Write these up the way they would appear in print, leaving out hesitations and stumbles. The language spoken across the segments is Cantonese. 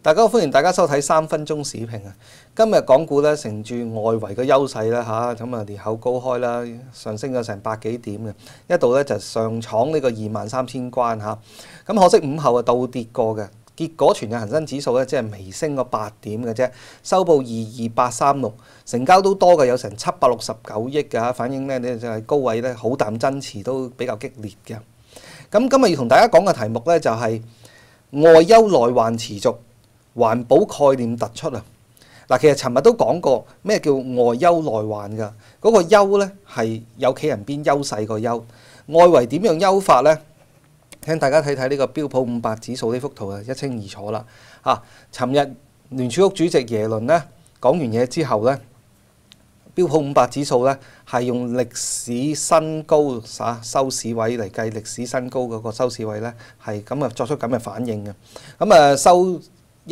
大家好，歡迎大家收睇3分鐘時評啊！今日港股咧乘住外圍嘅優勢啦嚇，咁啊裂口高開啦，上升咗成100幾點嘅，一度咧就上闖呢個23,000關嚇。咁可惜午後啊倒跌過嘅，結果全日恒生指數咧即係微升個8點嘅啫，收報22,836，成交都多嘅，有成769億㗎，反映咧就係高位咧好淡爭持都比較激烈嘅。咁今日要同大家講嘅題目咧就係外憂內患持續，環保概念突出啊！嗱，其實尋日都講過咩叫外憂內患㗎？嗰個憂咧係有企人邊優勢個憂，外圍點樣優法咧？請大家睇睇呢個標普500指數呢幅圖啊，一清二楚啦嚇！尋日聯儲局主席耶倫咧講完嘢之後咧，標普500指數咧係用歷史新高收市位嚟計，歷史新高嗰個收市位咧係咁啊作出咁嘅反應嘅，咁啊收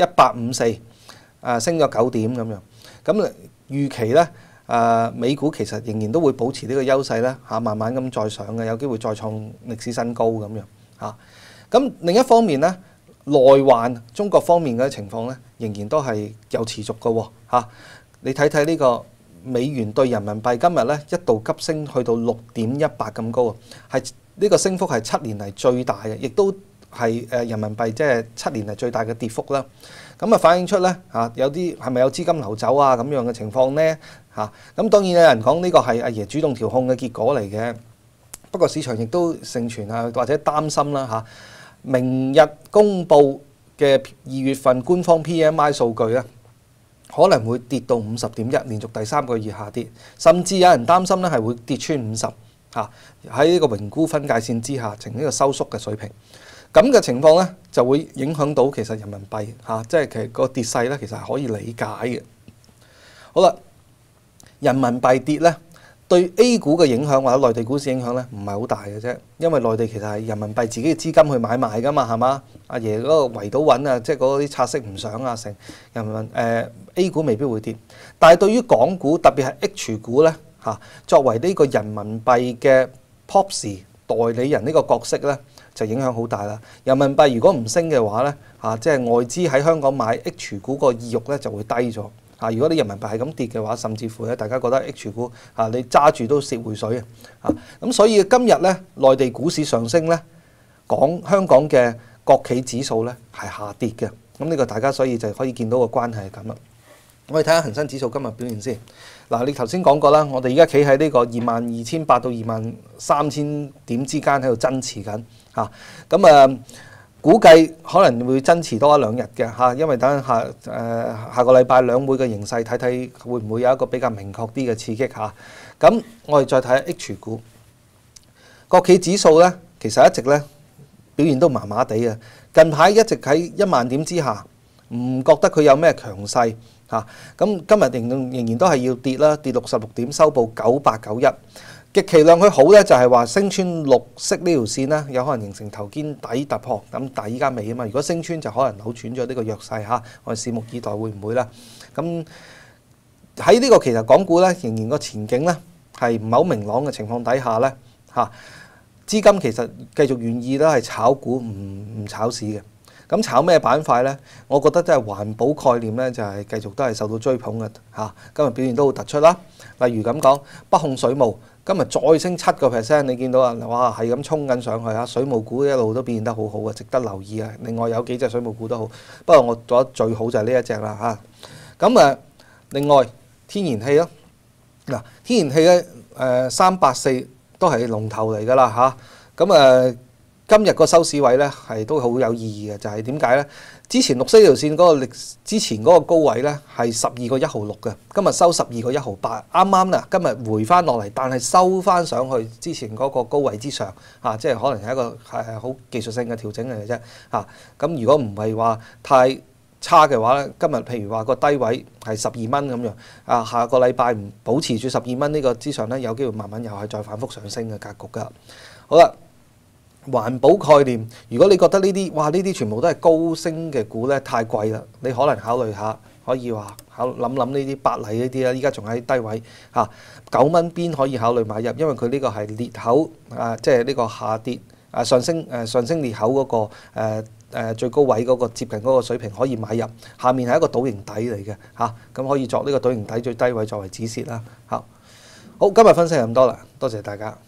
154，升咗9點咁樣，咁預期咧美股其實仍然都會保持呢個優勢咧嚇，慢慢咁再上嘅，有機會再創歷史新高咁樣嚇。咁另一方面咧，內患中國方面嘅情況咧，仍然都係有持續嘅喎嚇。你睇睇呢個美元對人民幣今日咧一度急升去到6.18咁高啊，係呢個升幅係7年嚟最大嘅，亦都係人民幣即係7年嚟最大嘅跌幅啦。咁啊反映出咧嚇有啲係咪有資金流走啊咁樣嘅情況咧嚇？咁當然有人講呢個係阿爺主動調控嘅結果嚟嘅，不過市場亦都盛傳啊或者擔心啦嚇。明日公布嘅2月份官方 PMI 數據咧，可能會跌到50.1，連續第3個月下跌，甚至有人擔心咧係會跌穿50嚇，喺呢個榮沽分界線之下呈呢個收縮嘅水平。咁嘅情況咧就會影響到其實人民幣嚇，即係其實個跌勢咧其實係可以理解嘅。好啦，人民幣跌咧對 A 股嘅影響或者內地股市影響咧唔係好大嘅啫，因為內地其實係人民幣自己嘅資金去買賣噶嘛，係嘛？阿爺嗰個圍到穩啊，即係嗰啲拆息唔上啊，成人民A 股未必會跌，但係對於港股特別係 H 股咧嚇，作為呢個人民幣嘅 POPs 代理人呢個角色咧，就影響好大啦。人民幣如果唔升嘅話咧嚇，即係外資喺香港買 H 股個意欲咧就會低咗。如果你人民幣係咁跌嘅話，甚至乎咧，大家覺得 H 股你揸住都蝕回水啊！咁所以今日咧，內地股市上升咧，香港嘅國企指數咧係下跌嘅。咁呢個大家所以就可以見到個關係係咁啦。我哋睇下恒生指數今日表現先。嗱，你頭先講過啦，我哋而家企喺呢個22,800到23,000點之間喺度爭持緊嚇。咁估計可能會爭持多1-2日嘅嚇，因為等下個禮拜兩會嘅形勢睇睇會唔會有一個比較明確啲嘅刺激嚇。咁我哋再睇下 H 股，國企指數咧其實一直咧表現都麻麻地嘅，近排一直喺1萬點之下，唔覺得佢有咩強勢嚇。咁今日仍然都係要跌啦，跌66點，收報9891。極其量佢好咧，就係話升穿綠色呢條線啦，有可能形成頭肩底突破。咁但係依家未啊嘛，如果升穿就可能扭轉咗呢個弱勢嚇。我哋拭目以待會唔會啦？咁喺呢個其實港股咧，仍然個前景咧係唔係好明朗嘅情況底下咧嚇，資金其實繼續願意咧係炒股唔炒市嘅。咁炒咩板塊咧？我覺得都係環保概念咧，就係繼續都係受到追捧嘅嚇。今日表現都好突出啦。例如咁講，北控水務今日再升7%，你見到啊，哇係咁衝緊上去啊！水務股一路都表現得好好啊，值得留意啊。另外有幾隻水務股都好，不過我覺得最好就係呢一隻啦嚇。咁另外天然氣咯，嗱天然氣咧384都係龍頭嚟㗎啦嚇。咁今日個收市位咧係都好有意義嘅，就係點解咧？之前綠色條線嗰個之前嗰個高位咧係12個1毫6嘅，今日收12個1毫8，啱啱啦，今日回翻落嚟，但係收翻上去之前嗰個高位之上嚇，即係可能係一個好技術性嘅調整嚟嘅啫嚇。咁如果唔係話太差嘅話咧，今日譬如話個低位係12蚊咁樣下個禮拜唔保持住12蚊呢個之上咧，有機會慢慢又係再反覆上升嘅格局㗎。好啦。環保概念，如果你覺得呢啲全部都係高升嘅股咧，太貴啦，你可能考慮下，可以話諗呢啲百麗呢啲啦，依家仲喺低位嚇9蚊邊可以考慮買入，因為佢呢個係裂口即係呢個下跌上升裂口嗰個最高位嗰個接近嗰個水平可以買入，下面係一個倒形底嚟嘅嚇，咁可以作呢個倒形底最低位作為止蝕啦嚇。好，今日分析係咁多啦，多謝大家。